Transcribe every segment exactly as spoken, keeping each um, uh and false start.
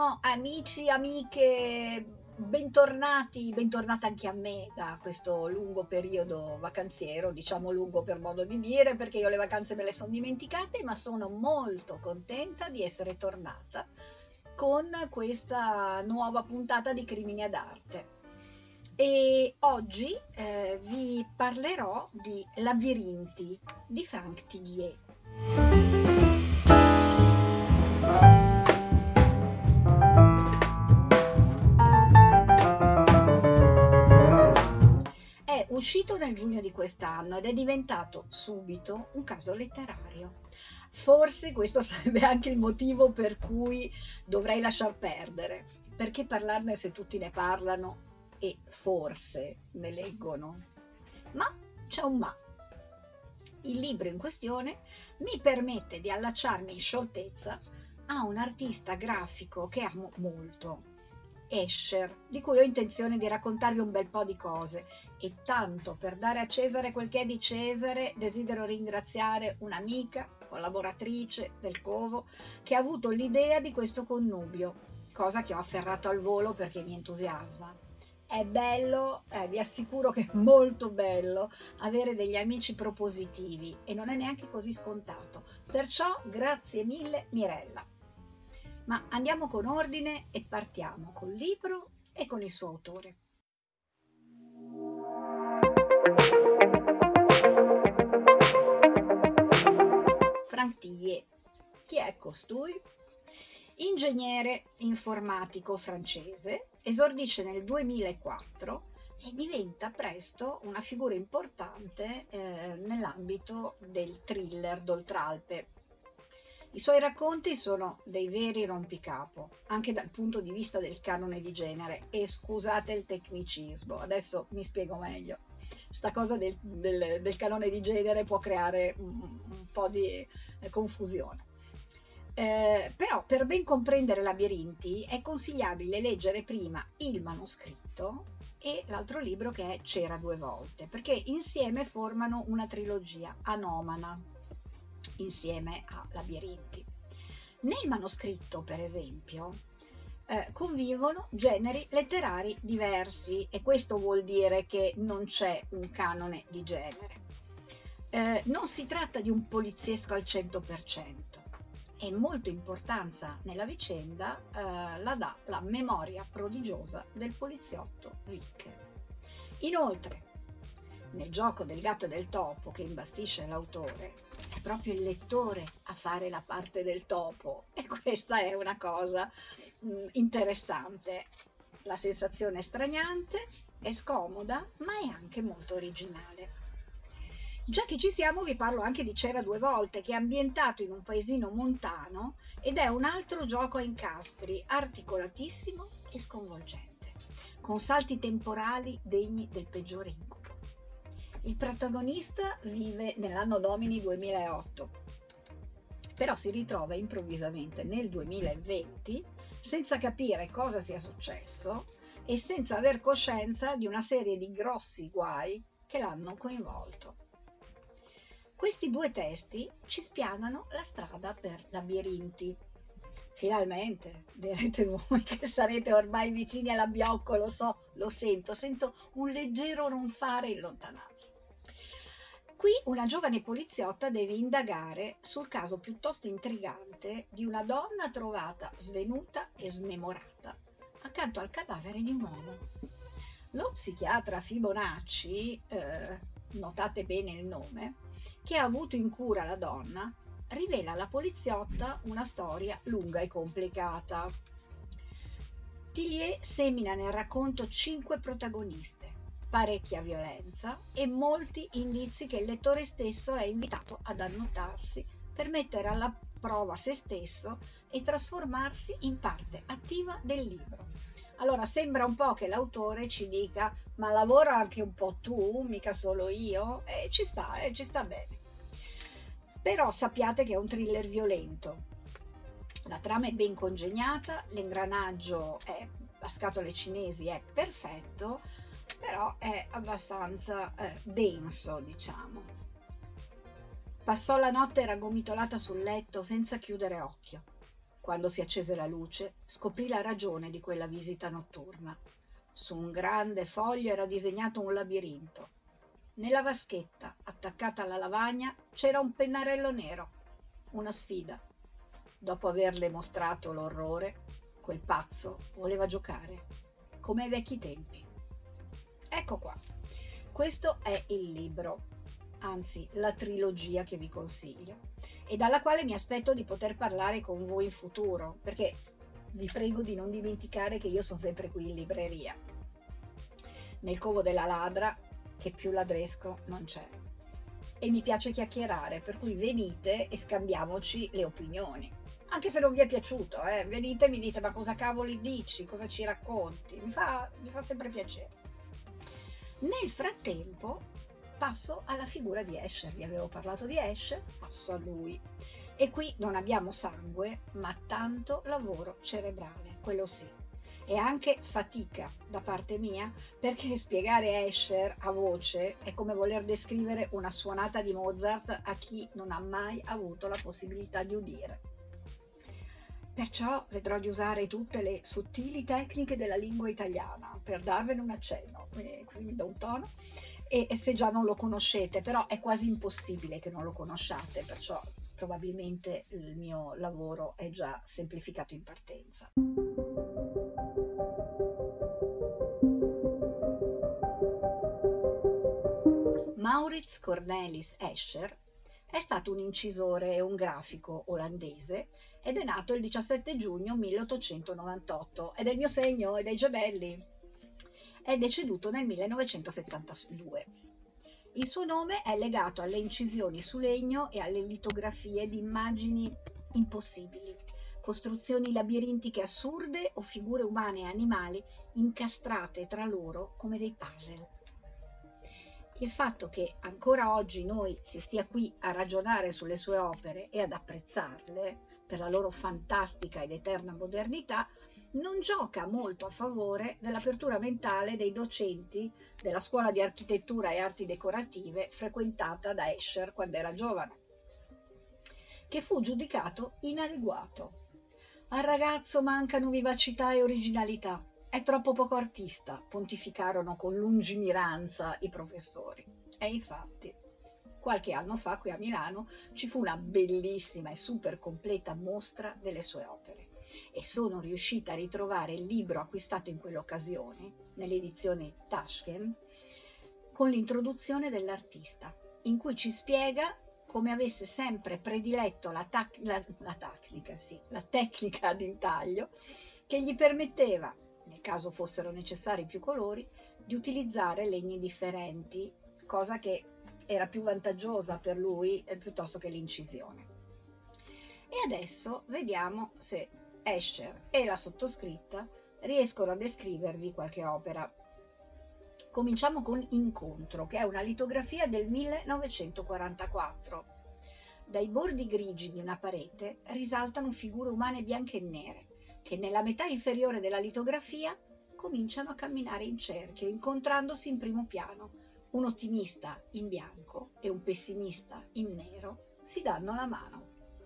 Buongiorno amici, amiche, bentornati, bentornata anche a me da questo lungo periodo vacanziero, diciamo lungo per modo di dire, perché io le vacanze me le sono dimenticate, ma sono molto contenta di essere tornata con questa nuova puntata di Crimini ad Arte. E oggi eh, vi parlerò di Labirinti di Frank Tillier. È uscito nel giugno di quest'anno ed è diventato subito un caso letterario. Forse questo sarebbe anche il motivo per cui dovrei lasciar perdere, perché parlarne se tutti ne parlano e forse ne leggono. Ma c'è un ma. Il libro in questione mi permette di allacciarmi in scioltezza a un artista grafico che amo molto, Escher, di cui ho intenzione di raccontarvi un bel po' di cose, e tanto per dare a Cesare quel che è di Cesare desidero ringraziare un'amica, collaboratrice del Covo, che ha avuto l'idea di questo connubio, cosa che ho afferrato al volo perché mi entusiasma. È bello, eh, vi assicuro che è molto bello avere degli amici propositivi e non è neanche così scontato, perciò grazie mille Mirella. Ma andiamo con ordine e partiamo col libro e con il suo autore. Frank Tillier. Chi è costui? Ingegnere informatico francese, esordisce nel duemilaquattro e diventa presto una figura importante eh, nell'ambito del thriller d'Oltralpe. I suoi racconti sono dei veri rompicapo, anche dal punto di vista del canone di genere, e scusate il tecnicismo, adesso mi spiego meglio. Sta cosa del, del, del canone di genere può creare un, un po' di eh, confusione. Eh, però per ben comprendere Labirinti è consigliabile leggere prima il manoscritto e l'altro libro che è C'era due volte, perché insieme formano una trilogia anomala insieme a Labirinti. Nel manoscritto, per esempio, eh, convivono generi letterari diversi e questo vuol dire che non c'è un canone di genere. Eh, non si tratta di un poliziesco al cento per cento e molta importanza nella vicenda eh, la dà la memoria prodigiosa del poliziotto Vic. Inoltre, nel gioco del gatto e del topo che imbastisce l'autore, è proprio il lettore a fare la parte del topo e questa è una cosa mh, interessante. La sensazione è straniante, è scomoda, ma è anche molto originale. Già che ci siamo vi parlo anche di C'era due volte, che è ambientato in un paesino montano ed è un altro gioco a incastri, articolatissimo e sconvolgente, con salti temporali degni del peggiore incubo. Il protagonista vive nell'anno domini duemilaotto, però si ritrova improvvisamente nel duemilaventi senza capire cosa sia successo e senza aver coscienza di una serie di grossi guai che l'hanno coinvolto. Questi due testi ci spianano la strada per Labirinti. Finalmente, direte voi che sarete ormai vicini all'abbiocco, lo so, lo sento, sento un leggero ronfare in lontananza. Qui una giovane poliziotta deve indagare sul caso piuttosto intrigante di una donna trovata svenuta e smemorata accanto al cadavere di un uomo. Lo psichiatra Fibonacci, eh, notate bene il nome, che ha avuto in cura la donna, rivela alla poliziotta una storia lunga e complicata. Tillier semina nel racconto cinque protagoniste, parecchia violenza e molti indizi che il lettore stesso è invitato ad annotarsi per mettere alla prova se stesso e trasformarsi in parte attiva del libro. Allora sembra un po' che l'autore ci dica: ma lavora anche un po' tu, mica solo io? E ci sta, eh, ci sta bene. Però sappiate che è un thriller violento. La trama è ben congegnata, l'ingranaggio è a scatole cinesi, è perfetto, però è abbastanza eh, denso, diciamo. Passò la notte raggomitolata sul letto senza chiudere occhio. quando si accese la luce, scoprì la ragione di quella visita notturna. Su un grande foglio era disegnato un labirinto. Nella vaschetta, attaccata alla lavagna, c'era un pennarello nero, una sfida. Dopo averle mostrato l'orrore, quel pazzo voleva giocare, come ai vecchi tempi. Ecco qua, questo è il libro, anzi la trilogia che vi consiglio e dalla quale mi aspetto di poter parlare con voi in futuro, perché vi prego di non dimenticare che io sono sempre qui in libreria, nel covo della ladra, che più ladresco non c'è. E mi piace chiacchierare, per cui venite e scambiamoci le opinioni. Anche se non vi è piaciuto, eh? Venite e mi dite ma cosa cavoli dici, cosa ci racconti, mi fa, mi fa sempre piacere. Nel frattempo passo alla figura di Escher, vi avevo parlato di Escher, passo a lui. E qui non abbiamo sangue, ma tanto lavoro cerebrale, quello sì. E anche fatica da parte mia, perché spiegare Escher a voce è come voler descrivere una suonata di Mozart a chi non ha mai avuto la possibilità di udire. Perciò vedrò di usare tutte le sottili tecniche della lingua italiana per darvene un accenno, così mi do un tono, e, e se già non lo conoscete, però è quasi impossibile che non lo conosciate, perciò probabilmente il mio lavoro è già semplificato in partenza. Maurits Cornelis Escher è stato un incisore e un grafico olandese ed è nato il diciassette giugno milleottocentonovantotto, ed è il mio segno, ed è i gemelli. È deceduto nel millenovecentosettantadue. Il suo nome è legato alle incisioni su legno e alle litografie di immagini impossibili, costruzioni labirintiche assurde o figure umane e animali incastrate tra loro come dei puzzle. Il fatto che ancora oggi noi si stia qui a ragionare sulle sue opere e ad apprezzarle per la loro fantastica ed eterna modernità non gioca molto a favore dell'apertura mentale dei docenti della scuola di architettura e arti decorative frequentata da Escher quando era giovane, che fu giudicato inadeguato. Al ragazzo mancano vivacità e originalità. È troppo poco artista, pontificarono con lungimiranza i professori. E infatti, qualche anno fa qui a Milano ci fu una bellissima e super completa mostra delle sue opere e sono riuscita a ritrovare il libro acquistato in quell'occasione, nell'edizione Taschken, con l'introduzione dell'artista, in cui ci spiega come avesse sempre prediletto la, tac- la, la tecnica, sì, la tecnica d'intaglio che gli permetteva, nel caso fossero necessari più colori, di utilizzare legni differenti, cosa che era più vantaggiosa per lui eh, piuttosto che l'incisione. E adesso vediamo se Escher e la sottoscritta riescono a descrivervi qualche opera. Cominciamo con Incontro, che è una litografia del millenovecentoquarantaquattro. Dai bordi grigi di una parete risaltano figure umane bianche e nere, che nella metà inferiore della litografia cominciano a camminare in cerchio, incontrandosi in primo piano. Un ottimista in bianco e un pessimista in nero si danno la mano.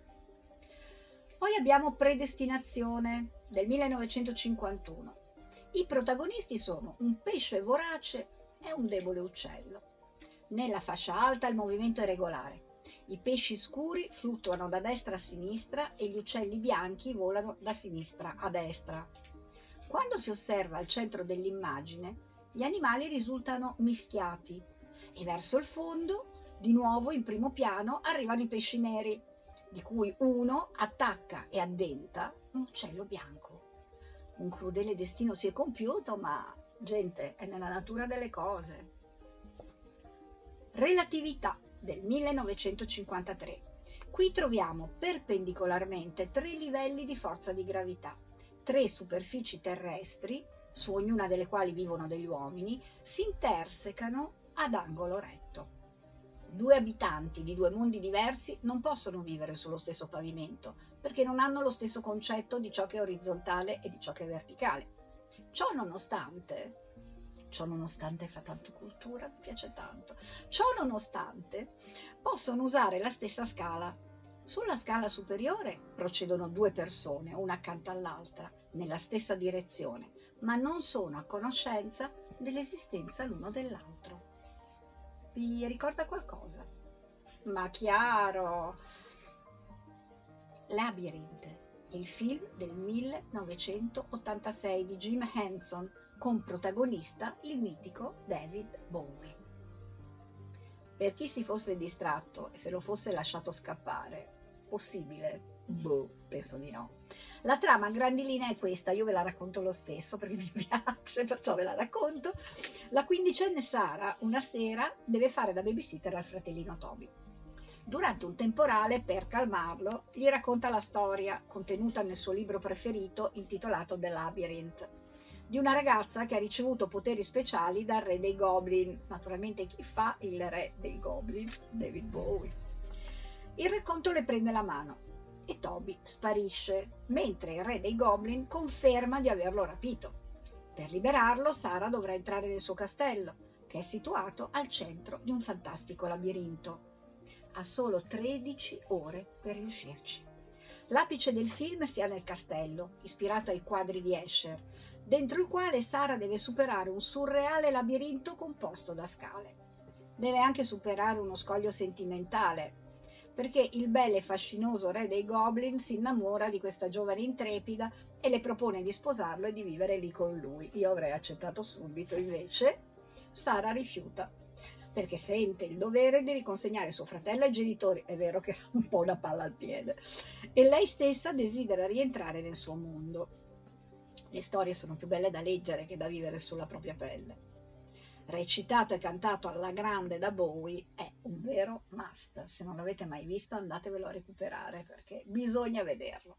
Poi abbiamo Predestinazione del millenovecentocinquantuno. I protagonisti sono un pesce vorace e un debole uccello. Nella fascia alta il movimento è regolare. I pesci scuri fluttuano da destra a sinistra e gli uccelli bianchi volano da sinistra a destra. Quando si osserva al centro dell'immagine, gli animali risultano mischiati e verso il fondo, di nuovo in primo piano, arrivano i pesci neri, di cui uno attacca e addenta un uccello bianco. Un crudele destino si è compiuto, ma, gente, è nella natura delle cose. Relatività del millenovecentocinquantatré. Qui troviamo perpendicolarmente tre livelli di forza di gravità. Tre superfici terrestri, su ognuna delle quali vivono degli uomini, si intersecano ad angolo retto. Due abitanti di due mondi diversi non possono vivere sullo stesso pavimento, perché non hanno lo stesso concetto di ciò che è orizzontale e di ciò che è verticale. Ciò nonostante... Ciò nonostante fa tanto cultura, mi piace tanto. Ciò nonostante possono usare la stessa scala, Sulla scala superiore procedono due persone, una accanto all'altra, nella stessa direzione, ma non sono a conoscenza dell'esistenza l'uno dell'altro. Vi ricorda qualcosa? Ma chiaro! Labyrinth, il film del millenovecentottantasei di Jim Henson, con protagonista il mitico David Bowie. Per chi si fosse distratto e se lo fosse lasciato scappare, possibile? Boh, penso di no. La trama a grandi linee è questa, io ve la racconto lo stesso perché mi piace, perciò ve la racconto. La quindicenne Sara una sera deve fare da babysitter al fratellino Toby. Durante un temporale, per calmarlo, gli racconta la storia, contenuta nel suo libro preferito, intitolato The Labyrinth, di una ragazza che ha ricevuto poteri speciali dal re dei Goblin. Naturalmente chi fa il re dei Goblin? David Bowie. Il racconto le prende la mano e Toby sparisce, mentre il re dei Goblin conferma di averlo rapito. Per liberarlo, Sara dovrà entrare nel suo castello, che è situato al centro di un fantastico labirinto. Ha solo tredici ore per riuscirci. L'apice del film si ha nel castello, ispirato ai quadri di Escher, dentro il quale Sara deve superare un surreale labirinto composto da scale. Deve anche superare uno scoglio sentimentale, perché il bel e fascinoso re dei Goblin si innamora di questa giovane intrepida e le propone di sposarlo e di vivere lì con lui. Io avrei accettato subito, invece Sara rifiuta, perché sente il dovere di riconsegnare suo fratello ai genitori, è vero che era un po' una palla al piede, e lei stessa desidera rientrare nel suo mondo. Le storie sono più belle da leggere che da vivere sulla propria pelle. Recitato e cantato alla grande da Bowie, è un vero must. Se non l'avete mai visto, andatevelo a recuperare perché bisogna vederlo.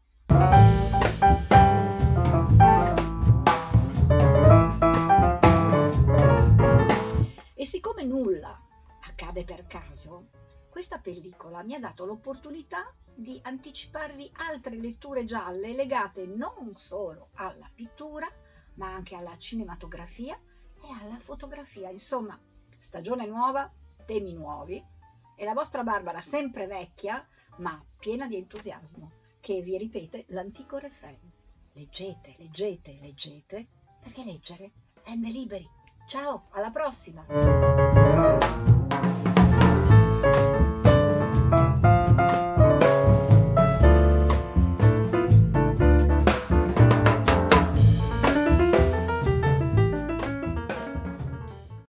E siccome nulla accade per caso, questa pellicola mi ha dato l'opportunità di anticiparvi altre letture gialle legate non solo alla pittura, ma anche alla cinematografia e alla fotografia. Insomma, stagione nuova, temi nuovi e la vostra Barbara sempre vecchia, ma piena di entusiasmo, che vi ripete l'antico refrain: leggete, leggete, leggete, perché leggere rende liberi. Ciao, alla prossima!